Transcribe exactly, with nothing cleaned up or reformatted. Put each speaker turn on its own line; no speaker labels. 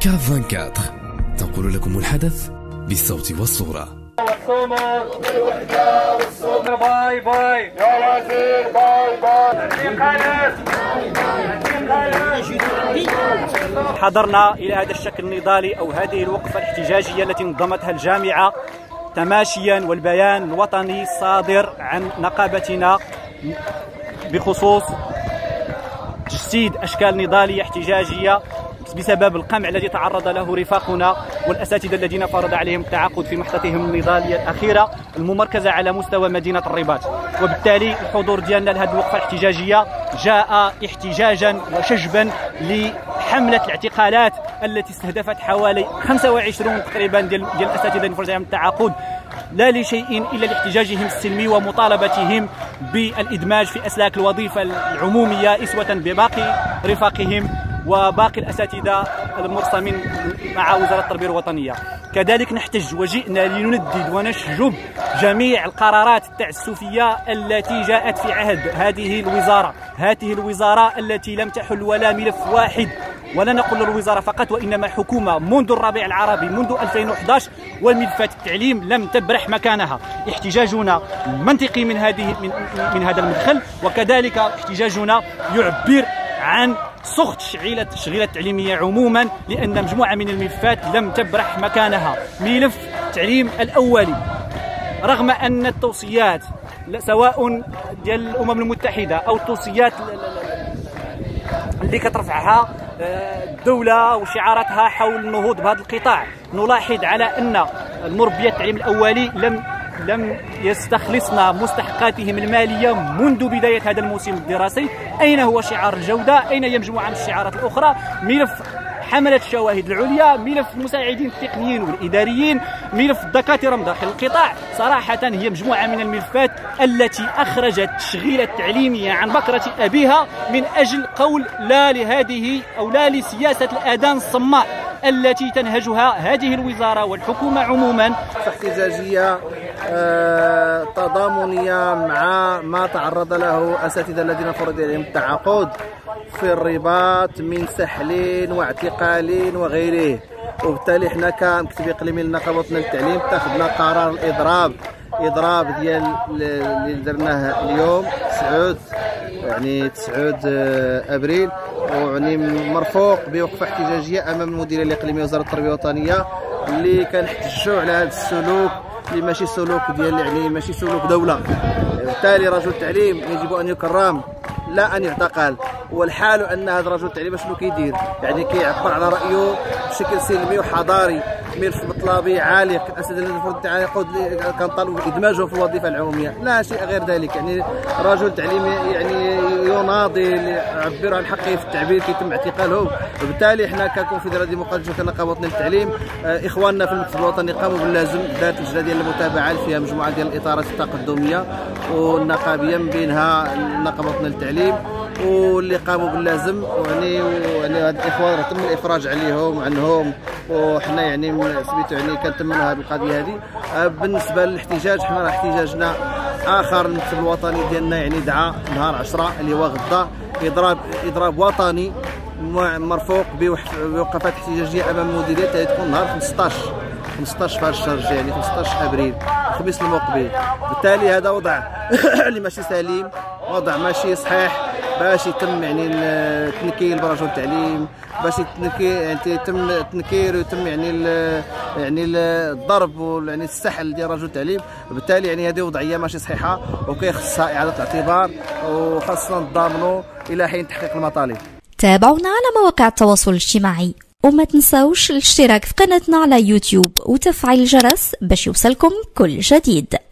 كاف أربعة وعشرين تنقل لكم الحدث بالصوت والصورة.
باي باي يا وزير، باي باي. حضرنا إلى هذا الشكل النضالي أو هذه الوقفة الاحتجاجية التي نظمتها الجامعة تماشيا والبيان الوطني الصادر عن نقابتنا بخصوص تجسيد أشكال نضالية احتجاجية بسبب القمع الذي تعرض له رفاقنا والأساتذة الذين فرض عليهم التعاقد في محطتهم النضالية الأخيرة الممركزة على مستوى مدينة الرباط. وبالتالي الحضور ديالنا لهذه الوقفة الاحتجاجية جاء احتجاجا وشجبا لحملة الاعتقالات التي استهدفت حوالي خمسة وعشرين تقريبا ديال ديال الأساتذة اللي فرض عليهم التعاقد، لا لشيء إلا لاحتجاجهم السلمي ومطالبتهم بالإدماج في أسلاك الوظيفة العمومية إسوة بباقي رفاقهم وباقي الأساتذة المرسمين مع وزارة التربية الوطنية. كذلك نحتج وجئنا لندد ونشجب جميع القرارات التعسفية التي جاءت في عهد هذه الوزارة هذه الوزارة التي لم تحل ولا ملف واحد، ولا نقول الوزارة فقط وإنما حكومة منذ الربيع العربي منذ ألفين وأحد عشر، والملفات التعليم لم تبرح مكانها. احتجاجنا منطقي من هذه من, من هذا المدخل، وكذلك احتجاجنا يعبر عن سخط تشغيلة التشغيلات التعليمية عموما، لأن مجموعة من الملفات لم تبرح مكانها. ملف التعليم الأولي، رغم أن التوصيات سواء ديال الأمم المتحدة أو التوصيات اللي كترفعها الدولة وشعاراتها حول النهوض بهذا القطاع، نلاحظ على أن المربيات التعليم الأولي لم لم يستخلصن مستحقاتهم المالية منذ بداية هذا الموسم الدراسي. أين هو شعار الجودة؟ أين هي مجموعة من الشعارات الأخرى؟ ملف حملة الشواهد العليا، ملف المساعدين التقنيين والإداريين، ملف الدكاترة من داخل القطاع. صراحة هي مجموعة من الملفات التي أخرجت التشغيلة التعليمية عن بكرة أبيها من أجل قول لا لهذه أو لا لسياسة الآذان الصماء التي تنهجها هذه الوزارة والحكومة عموما.
احتجاجية آه، تضامنية مع ما تعرض له أساتذة الذين فرض عليهم التعاقد في الرباط من سحل واعتقال وغيره. وبالتالي حنا كمكتب اقليمي لنقابتنا للتعليم اتخذنا قرار الاضراب اضراب ديال اللي درناه اليوم تسعود يعني تسعود ابريل، ويعني مرفوق بوقفه احتجاجيه امام المديريه الاقليميه وزاره التربيه الوطنيه اللي كنحتجوا على هذا السلوك اللي ماشي سلوك ديال يعني ماشي سلوك دوله. بالتالي رجل التعليم يجب ان يكرم لا ان يعتقل. والحال ان هذا رجل التعليم شنو كيدير؟ يعني كيعبر على رايه بشكل سلمي وحضاري، ملف مطلبي عالق. الاساتذه الذين فرض التعاقد كنطالبوا بادماجهم في الوظيفه العموميه، لا شيء غير ذلك. يعني رجل التعليم يعني يناضل يعبر عن حقه في التعبير كيتم اعتقالهم. وبالتالي حنا ككونفدراليه ديمقراطيه كنقابتنا للتعليم اخواننا في المكتب الوطني قاموا باللازم ذات لجنه ديال المتابعه اللي فيها مجموعه ديال الاطارات التقدميه والنقابيه من بينها نقابتنا للتعليم، واللي قاموا باللازم. ويعني يعني هاد الاخوان تم الافراج عليهم عنهم، وحنا يعني سميتو يعني كنتمنوا هذه القضيه هذه. بالنسبه للاحتجاج حنا راه احتجاجنا اخر المكتب الوطني ديالنا يعني دعا نهار عشرة اللي هو غدا اضراب اضراب وطني مرفوق بوقفات احتجاجيه امام المديريه تكون نهار خمسطاش خمسطاش في هذا الشهر الجاي يعني خمسطاش ابريل الخميس المقبل. بالتالي هذا وضع اللي ماشي سليم، وضع ماشي صحيح باش يتم يعني التنكيل برجل التعليم، باش يعني يتم التنكير ويتم يعني يعني الضرب ويعني السحل ديال رجل التعليم. وبالتالي يعني هذه وضعيه ماشي صحيحه وكيخصها اعاده الاعتبار، وخاصنا نضامنوا الى حين تحقيق المطالب.
تابعونا على مواقع التواصل الاجتماعي، وما تنساوش الاشتراك في قناتنا على يوتيوب وتفعيل الجرس باش يوصلكم كل جديد.